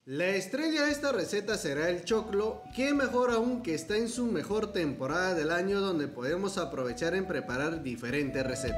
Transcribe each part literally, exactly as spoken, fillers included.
La estrella de esta receta será el choclo, que mejor aún que está en su mejor temporada del año, donde podemos aprovechar en preparar diferentes recetas.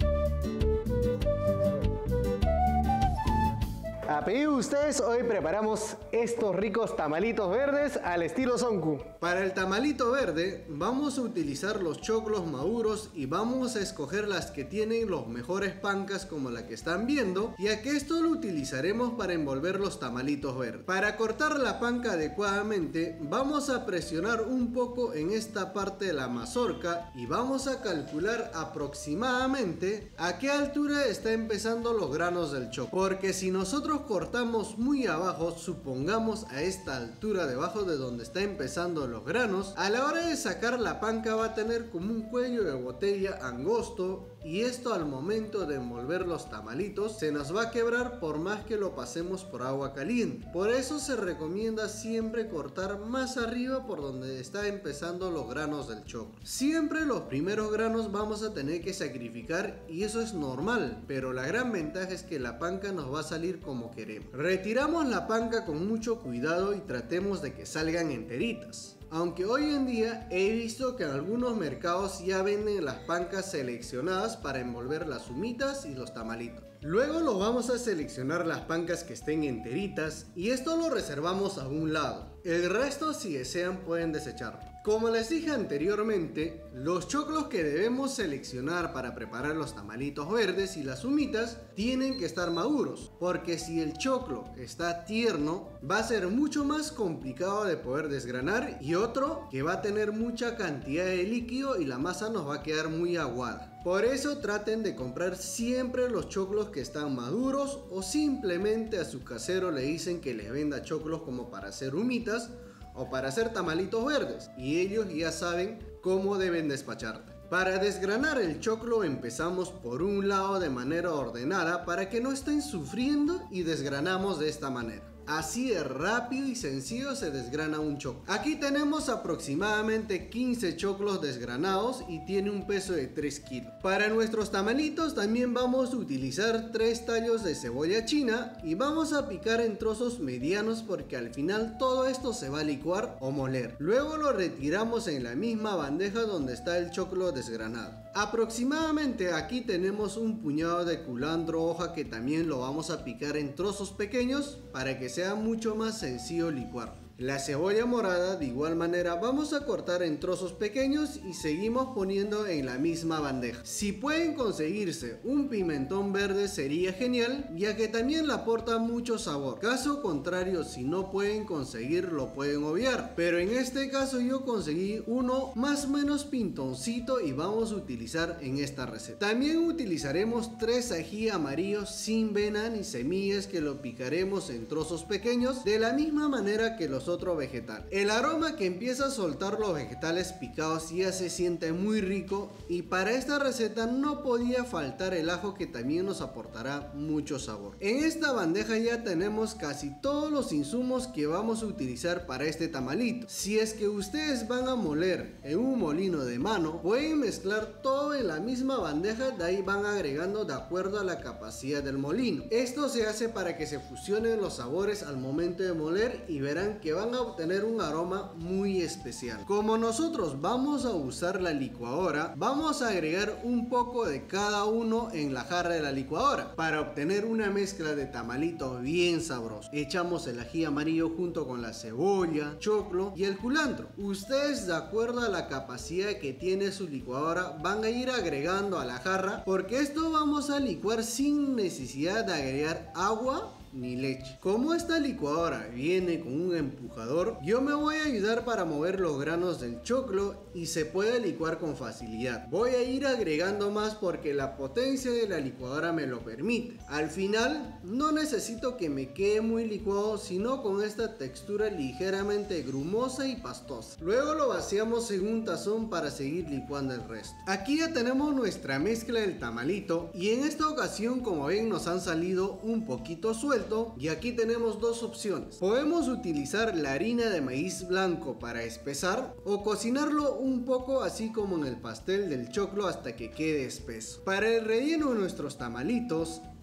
A pedido de ustedes, hoy preparamos estos ricos tamalitos verdes al estilo Sonku. Para el tamalito verde vamos a utilizar los choclos maduros y vamos a escoger las que tienen los mejores pancas, como la que están viendo, ya que esto lo utilizaremos para envolver los tamalitos verdes. Para cortar la panca adecuadamente vamos a presionar un poco en esta parte de la mazorca y vamos a calcular aproximadamente a qué altura está empezando los granos del choclo, porque si nosotros cortamos muy abajo, supongamos a esta altura debajo de donde está empezando los granos, a la hora de sacar la panca va a tener como un cuello de botella angosto, y esto al momento de envolver los tamalitos se nos va a quebrar por más que lo pasemos por agua caliente. Por eso se recomienda siempre cortar más arriba por donde está empezando los granos del choclo. Siempre los primeros granos vamos a tener que sacrificar y eso es normal, pero la gran ventaja es que la panca nos va a salir como queremos. Retiramos la panca con mucho cuidado y tratemos de que salgan enteritas. Aunque hoy en día he visto que en algunos mercados ya venden las pancas seleccionadas para envolver las humitas y los tamalitos. Luego lo vamos a seleccionar las pancas que estén enteritas y esto lo reservamos a un lado. El resto, si desean, pueden desecharlo. Como les dije anteriormente, los choclos que debemos seleccionar para preparar los tamalitos verdes y las humitas tienen que estar maduros, porque si el choclo está tierno va a ser mucho más complicado de poder desgranar, y otro que va a tener mucha cantidad de líquido y la masa nos va a quedar muy aguada. Por eso traten de comprar siempre los choclos que están maduros, o simplemente a su casero le dicen que les venda choclos como para hacer humitas o para hacer tamalitos verdes, y ellos ya saben cómo deben despacharte. Para desgranar el choclo empezamos por un lado de manera ordenada para que no estén sufriendo, y desgranamos de esta manera. Así de rápido y sencillo se desgrana un choclo. Aquí tenemos aproximadamente quince choclos desgranados y tiene un peso de tres kilos. Para nuestros tamalitos también vamos a utilizar tres tallos de cebolla china y vamos a picar en trozos medianos, porque al final todo esto se va a licuar o moler. Luego lo retiramos en la misma bandeja donde está el choclo desgranado. Aproximadamente aquí tenemos un puñado de culantro hoja que también lo vamos a picar en trozos pequeños para que sea mucho más sencillo licuar. La cebolla morada de igual manera vamos a cortar en trozos pequeños y seguimos poniendo en la misma bandeja. Si pueden conseguirse un pimentón verde sería genial, ya que también le aporta mucho sabor. Caso contrario, si no pueden conseguir, lo pueden obviar, pero en este caso yo conseguí uno más o menos pintoncito y vamos a utilizar en esta receta. También utilizaremos tres ají amarillos sin vena ni semillas, que lo picaremos en trozos pequeños de la misma manera que los otro vegetal. El aroma que empieza a soltar los vegetales picados ya se siente muy rico, y para esta receta no podía faltar el ajo, que también nos aportará mucho sabor. En esta bandeja ya tenemos casi todos los insumos que vamos a utilizar para este tamalito. Si es que ustedes van a moler en un molino de mano, pueden mezclar todo en la misma bandeja, de ahí van agregando de acuerdo a la capacidad del molino. Esto se hace para que se fusionen los sabores al momento de moler y verán que van a obtener un aroma muy especial. Como nosotros vamos a usar la licuadora, vamos a agregar un poco de cada uno en la jarra de la licuadora para obtener una mezcla de tamalito bien sabroso. Echamos el ají amarillo junto con la cebolla, choclo y el culantro. Ustedes, de acuerdo a la capacidad que tiene su licuadora, van a ir agregando a la jarra, porque esto vamos a licuar sin necesidad de agregar agua ni leche. Como esta licuadora viene con un empujador, yo me voy a ayudar para mover los granos del choclo y se puede licuar con facilidad. Voy a ir agregando más porque la potencia de la licuadora me lo permite. Al final no necesito que me quede muy licuado, sino con esta textura ligeramente grumosa y pastosa. Luego lo vaciamos en un tazón para seguir licuando el resto. Aquí ya tenemos nuestra mezcla del tamalito, y en esta ocasión, como ven, nos han salido un poquito sueltos, y aquí tenemos dos opciones. Podemos utilizar la harina de maíz blanco para espesar, o cocinarlo un poco así como en el pastel del choclo hasta que quede espeso. Para el relleno de nuestros tamalitos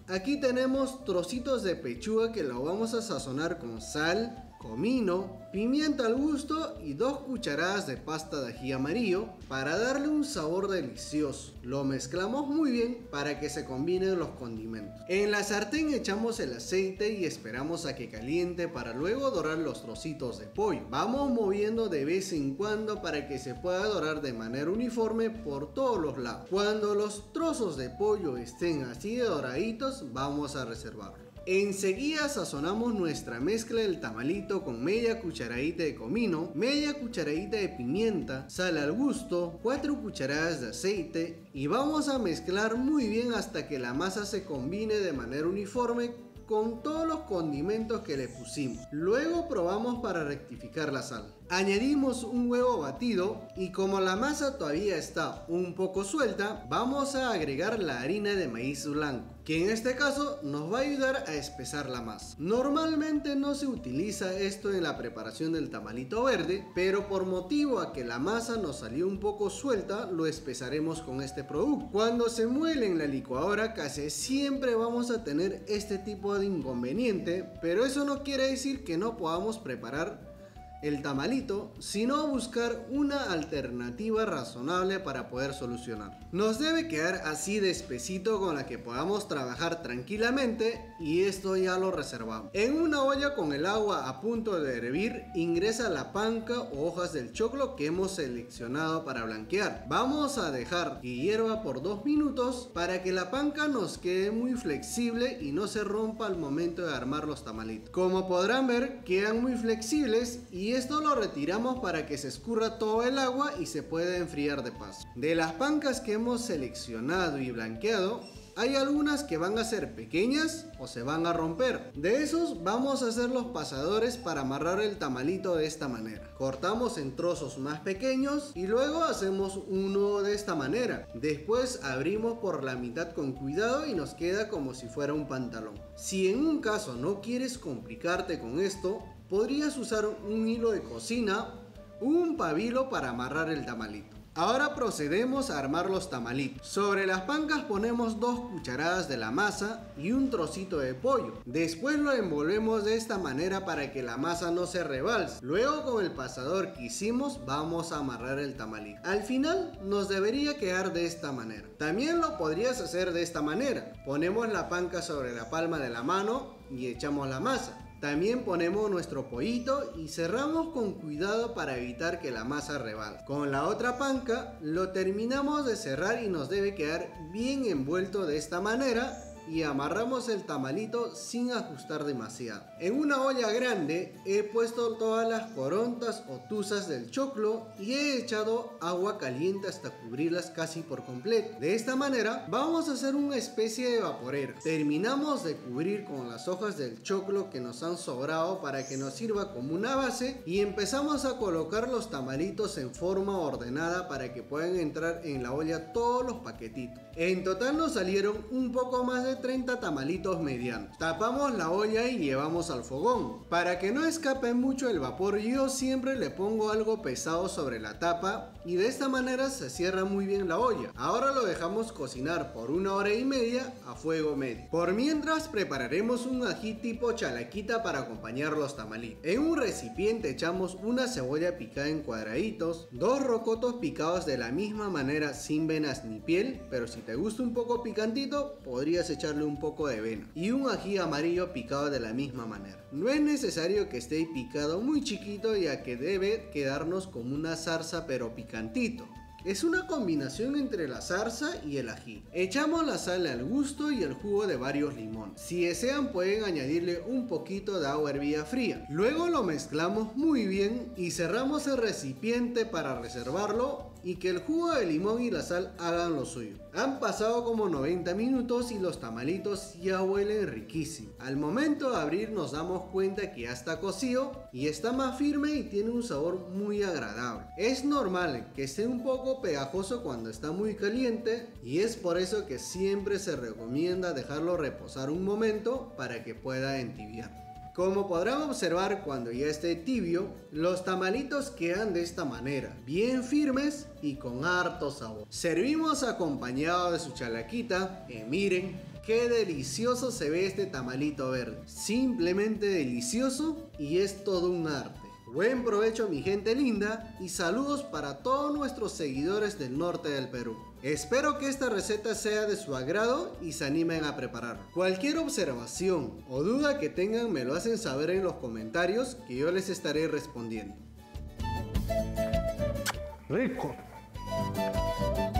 Aquí tenemos trocitos de pechuga que lo vamos a sazonar con sal, comino, pimienta al gusto y dos cucharadas de pasta de ají amarillo para darle un sabor delicioso. Lo mezclamos muy bien para que se combinen los condimentos. En la sartén echamos el aceite y esperamos a que caliente para luego dorar los trocitos de pollo. Vamos moviendo de vez en cuando para que se pueda dorar de manera uniforme por todos los lados. Cuando los trozos de pollo estén así de doraditos, vamos a reservarlo. Enseguida sazonamos nuestra mezcla del tamalito con media cucharadita de comino, media cucharadita de pimienta, sal al gusto, cuatro cucharadas de aceite y vamos a mezclar muy bien hasta que la masa se combine de manera uniforme con todos los condimentos que le pusimos. Luego probamos para rectificar la sal. Añadimos un huevo batido y como la masa todavía está un poco suelta, vamos a agregar la harina de maíz blanco, que en este caso nos va a ayudar a espesar la masa. Normalmente no se utiliza esto en la preparación del tamalito verde, pero por motivo a que la masa nos salió un poco suelta, lo espesaremos con este producto. Cuando se muele en la licuadora casi siempre vamos a tener este tipo de inconveniente, pero eso no quiere decir que no podamos preparar el tamalito, sino buscar una alternativa razonable para poder solucionar. Nos debe quedar así de espesito con la que podamos trabajar tranquilamente y esto ya lo reservamos. En una olla con el agua a punto de hervir, ingresa la panca o hojas del choclo que hemos seleccionado para blanquear. Vamos a dejar que hierva por dos minutos para que la panca nos quede muy flexible y no se rompa al momento de armar los tamalitos. Como podrán ver, quedan muy flexibles y esto lo retiramos para que se escurra todo el agua y se pueda enfriar de paso. De las pancas que hemos seleccionado y blanqueado, hay algunas que van a ser pequeñas o se van a romper. De esos vamos a hacer los pasadores para amarrar el tamalito de esta manera. Cortamos en trozos más pequeños y luego hacemos un nudo de esta manera. Después abrimos por la mitad con cuidado y nos queda como si fuera un pantalón. Si en un caso no quieres complicarte con esto, podrías usar un hilo de cocina o un pabilo para amarrar el tamalito. Ahora procedemos a armar los tamalitos. Sobre las pancas ponemos dos cucharadas de la masa y un trocito de pollo. Después lo envolvemos de esta manera para que la masa no se rebalse. Luego con el pasador que hicimos vamos a amarrar el tamalito. Al final nos debería quedar de esta manera. También lo podrías hacer de esta manera. Ponemos la panca sobre la palma de la mano y echamos la masa. También ponemos nuestro pollito y cerramos con cuidado para evitar que la masa rebalse. Con la otra panca lo terminamos de cerrar y nos debe quedar bien envuelto de esta manera y amarramos el tamalito sin ajustar demasiado. En una olla grande he puesto todas las corontas o tuzas del choclo y he echado agua caliente hasta cubrirlas casi por completo. De esta manera vamos a hacer una especie de vaporera. Terminamos de cubrir con las hojas del choclo que nos han sobrado para que nos sirva como una base y empezamos a colocar los tamalitos en forma ordenada para que puedan entrar en la olla todos los paquetitos. En total nos salieron un poco más de treinta tamalitos medianos. Tapamos la olla y llevamos al fogón. Para que no escape mucho el vapor, yo siempre le pongo algo pesado sobre la tapa y de esta manera se cierra muy bien la olla. Ahora lo dejamos cocinar por una hora y media a fuego medio. Por mientras prepararemos un ají tipo chalaquita para acompañar los tamalitos. En un recipiente echamos una cebolla picada en cuadraditos, dos rocotos picados de la misma manera sin venas ni piel, pero si te gusta un poco picantito podrías echarle un poco de vena, y un ají amarillo picado de la misma manera. No es necesario que esté picado muy chiquito, ya que debe quedarnos como una zarza pero picantito. Es una combinación entre la zarza y el ají. Echamos la sal al gusto y el jugo de varios limones. Si desean pueden añadirle un poquito de agua hervida fría. Luego lo mezclamos muy bien y cerramos el recipiente para reservarlo y que el jugo de limón y la sal hagan lo suyo. Han pasado como noventa minutos y los tamalitos ya huelen riquísimo. Al momento de abrir nos damos cuenta que ya está cocido y está más firme y tiene un sabor muy agradable. Es normal que esté un poco pegajoso cuando está muy caliente y es por eso que siempre se recomienda dejarlo reposar un momento para que pueda entibiar. Como podrán observar, cuando ya esté tibio, los tamalitos quedan de esta manera, bien firmes y con harto sabor. Servimos acompañado de su chalaquita, que miren Qué delicioso se ve este tamalito verde. Simplemente delicioso y es todo un arte. Buen provecho mi gente linda y saludos para todos nuestros seguidores del norte del Perú. Espero que esta receta sea de su agrado y se animen a prepararlo. Cualquier observación o duda que tengan me lo hacen saber en los comentarios que yo les estaré respondiendo. Rico.